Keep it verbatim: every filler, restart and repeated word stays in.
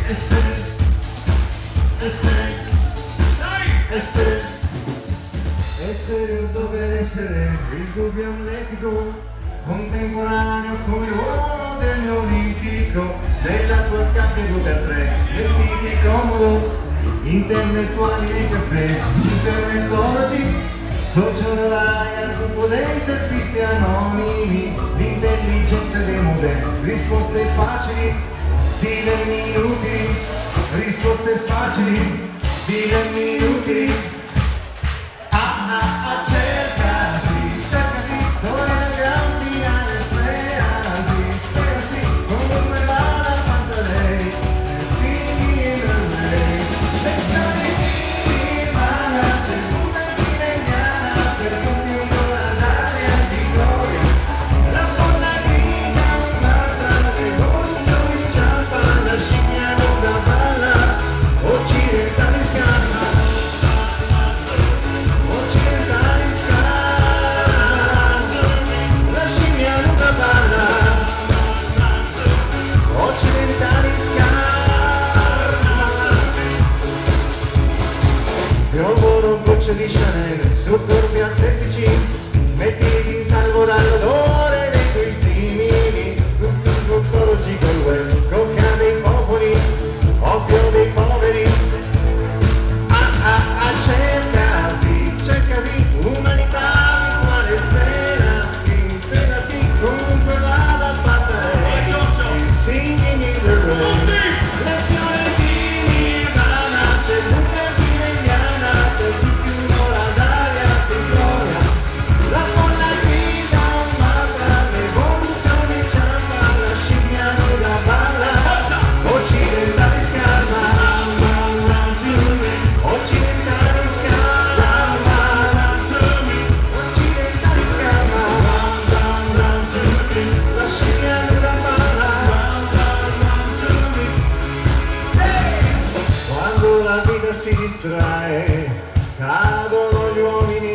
essere, essere, essere, essere un dovere essere, il dubbio amletico, contemporaneo come l'uomo del neolitico, nella tua caduta a tre, vestiti comodo, intellettuali nei caffè, internetologi, social liar, potenza e artisti anonimi, l'intelligenza dei modelli, risposte facili, dire minuti, risposte facili, dire minuti. Ah ah ah, cercasi, cercasi, storia gran finale, sperasi, sperasi, come va la fatta lei, figli da lei, lezioni di manate, una dilegnana, per tutti una d'aria di gloria, la donna grida un'altra, che gonzo in ciampa, la scimmia nuda balla, occidentali scanna. Piovono gocce di Chanel su corpi assettici, mettiti in salvo dall'odore dei tuoi simili, tuttologi col web, cocca dei popoli, oppio dei poveri. Ah ah ah, cercasi, cercasi, umanità virtuale, sperasi, sperasi, comunque vada fatta lei, singing in the rain. Lezione di Nirvana, c'è l'una di Mediana, per tutti un'ora d'aria di gloria, la folla grida un'altra, l'evoluzione ciampa, la scimmia nuda balla, occidentali scarma, occidentali scarma, occidentali scarma, la scimmia nuda balla. Quando la vita si distrae, cadono gli uomini